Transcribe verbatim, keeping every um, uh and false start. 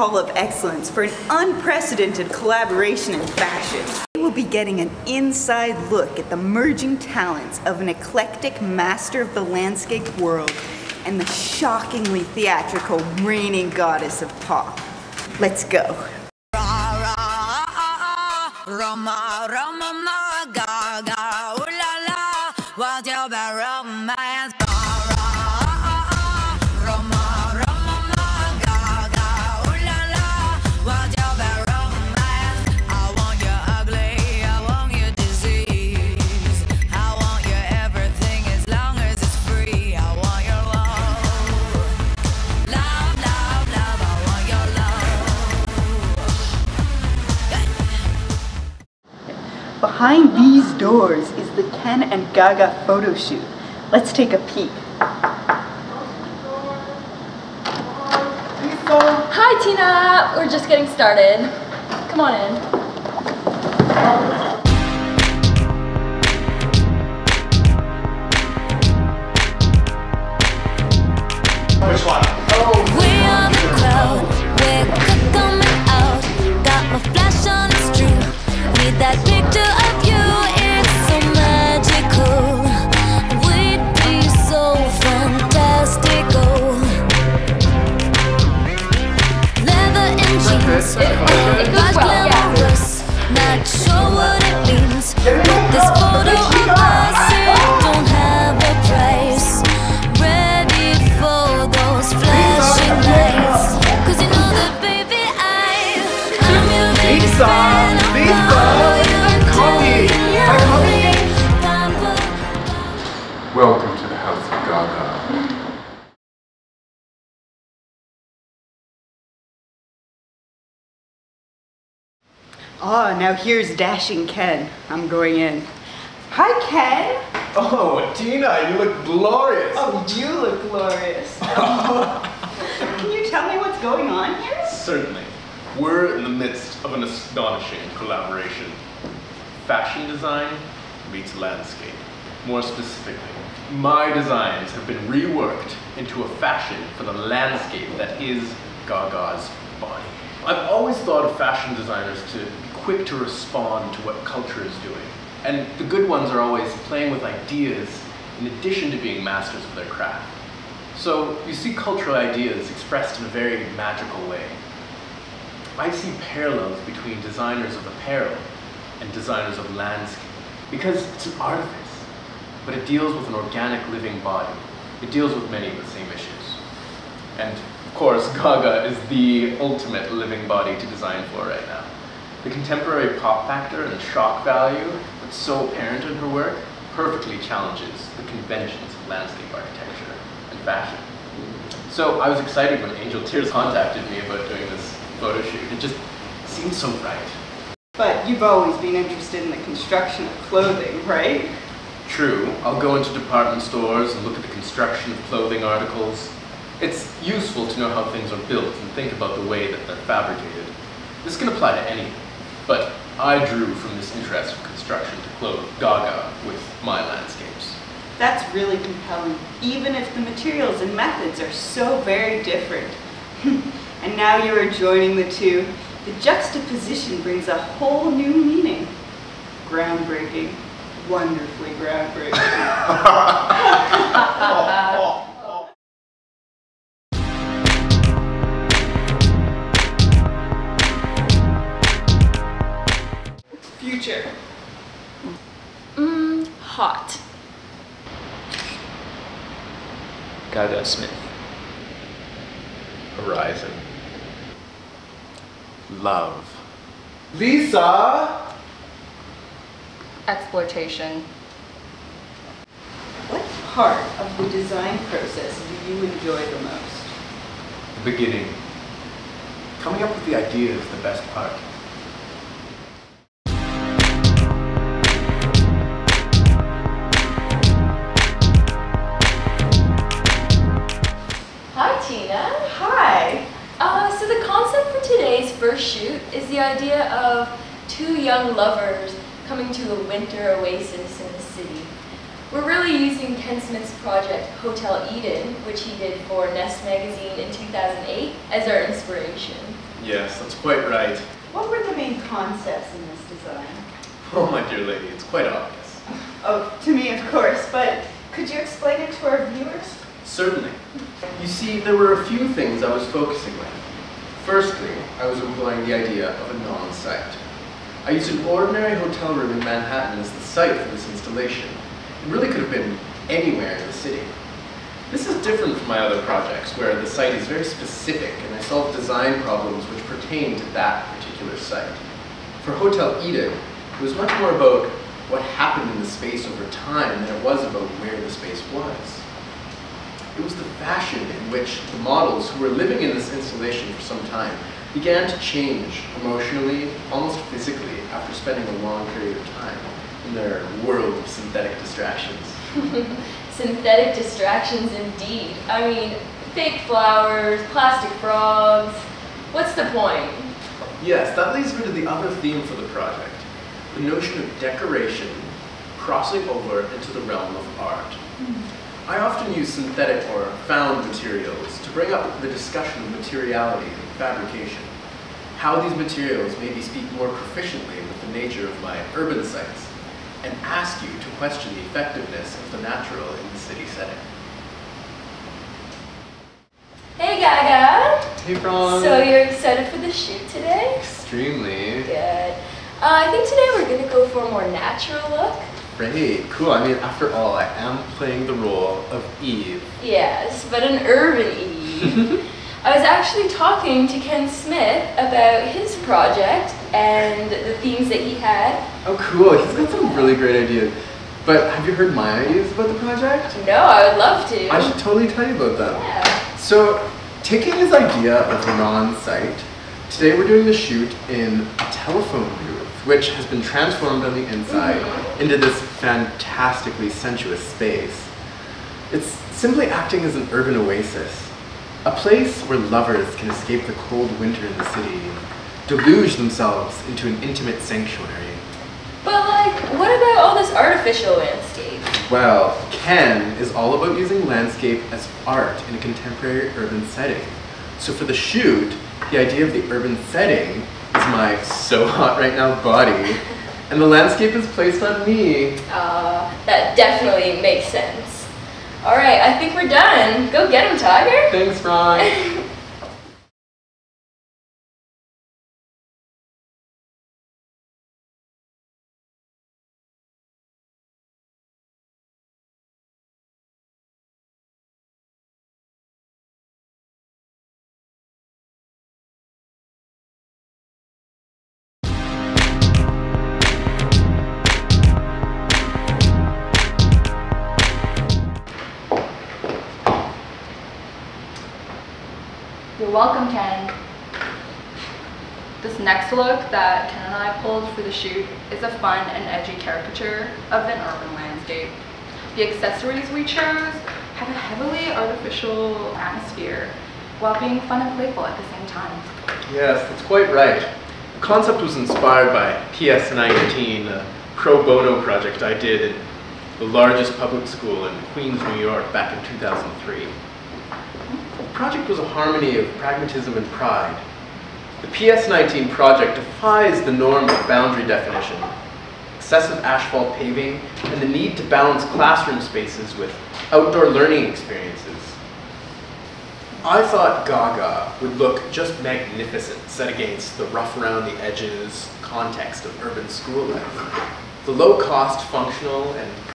Hall of Excellence for an unprecedented collaboration in fashion. We will be getting an inside look at the merging talents of an eclectic master of the landscape world and the shockingly theatrical reigning goddess of pop. Let's go. Gaga, ooh la la, what's your bad romance? Behind these doors is the Ken and Gaga photo shoot. Let's take a peek. Hi Tina! We're just getting started. Come on in. Which one? Oh. We are the crowd, we're coming out. Got my flash on, it's true. Need that picture of you, it's so magical. We'd be so fantastical. Leather and jeans, It, it, it goes well, yeah. Not sure what it means, but this photo of us, it don't have a price. Ready for those flashing lights, cause you know that baby I, I'm your biggest fan. Welcome to the house of Gaga. Ah, now here's dashing Ken. I'm going in. Hi, Ken. Oh, Tina, you look glorious. Oh, you do look glorious. Can you tell me what's going on here? Certainly. We're in the midst of an astonishing collaboration. Fashion design meets landscape. More specifically, my designs have been reworked into a fashion for the landscape that is Gaga's body. I've always thought of fashion designers to be quick to respond to what culture is doing. And the good ones are always playing with ideas in addition to being masters of their craft. So you see cultural ideas expressed in a very magical way. I see parallels between designers of apparel and designers of landscape, because it's an artifice, but it deals with an organic living body. It deals with many of the same issues. And of course, Gaga is the ultimate living body to design for right now. The contemporary pop factor and shock value that's so apparent in her work perfectly challenges the conventions of landscape architecture and fashion. So I was excited when Angel Tears contacted me about doing this photo shoot. It just seemed so right. But you've always been interested in the construction of clothing, right? True. I'll go into department stores and look at the construction of clothing articles. It's useful to know how things are built and think about the way that they're fabricated. This can apply to anything, but I drew from this interest of construction to clothe Gaga with my landscapes. That's really compelling, even if the materials and methods are so very different. And now you are joining the two. The juxtaposition brings a whole new meaning. Groundbreaking. Wonderfully groundbreaking. Future. Mmm, hot. Gaga Smith. Horizon. Love. Lisa! Exploitation. What part of the design process do you enjoy the most? The beginning. Coming up with the idea is the best part. Hi Tina. Hi. Uh, so the concept for today's first shoot is the idea of two young lovers coming to a winter oasis in the city. We're really using Ken Smith's project Hotel Eden, which he did for Nest magazine in two thousand eight, as our inspiration. Yes, that's quite right. What were the main concepts in this design? Oh, my dear lady, it's quite obvious. Oh, to me, of course, but could you explain it to our viewers? Certainly. You see, there were a few things I was focusing on. Firstly, I was employing the idea of a non-site. I used an ordinary hotel room in Manhattan as the site for this installation. It really could have been anywhere in the city. This is different from my other projects, where the site is very specific and I solve design problems which pertain to that particular site. For Hotel Eden, it was much more about what happened in the space over time than it was about where the space was. It was the fashion in which the models who were living in this installation for some time began to change emotionally, almost physically, after spending a long period of time in their world of synthetic distractions. Synthetic distractions indeed. I mean, fake flowers, plastic frogs. What's the point? Yes, that leads me to the other theme for the project, the notion of decoration crossing over into the realm of art. I often use synthetic or found materials to bring up the discussion of materiality and fabrication, how these materials maybe speak more proficiently with the nature of my urban sites, and ask you to question the effectiveness of the natural in the city setting. Hey Gaga! Hey Ron! So you're excited for the shoot today? Extremely. Good. Uh, I think today we're going to go for a more natural look. Great, cool. I mean, after all, I am playing the role of Eve. Yes, but an urban Eve. I was actually talking to Ken Smith about his project and the themes that he had. Oh cool, he's got some really great ideas. But have you heard my ideas about the project? No, I would love to. I should totally tell you about them. Yeah. So, taking his idea of the non-site, today we're doing the shoot in a telephone booth, which has been transformed on the inside mm-hmm. into this fantastically sensuous space. It's simply acting as an urban oasis, a place where lovers can escape the cold winter in the city and deluge themselves into an intimate sanctuary. But like, what about all this artificial landscape? Well, Ken is all about using landscape as art in a contemporary urban setting. So for the shoot, the idea of the urban setting is my so hot right now body, and the landscape is placed on me. Uh, that definitely makes sense. All right, I think we're done. Go get him, Tiger. Thanks, Ron. You're welcome, Ken. This next look that Ken and I pulled for the shoot is a fun and edgy caricature of an urban landscape. The accessories we chose have a heavily artificial atmosphere while being fun and playful at the same time. Yes, that's quite right. The concept was inspired by P S nineteen, a pro bono project I did in the largest public school in Queens, New York back in two thousand three. The project was a harmony of pragmatism and pride. The P S nineteen project defies the norm of boundary definition, excessive asphalt paving, and the need to balance classroom spaces with outdoor learning experiences. I thought Gaga would look just magnificent set against the rough around the edges context of urban school life. The low-cost, functional, and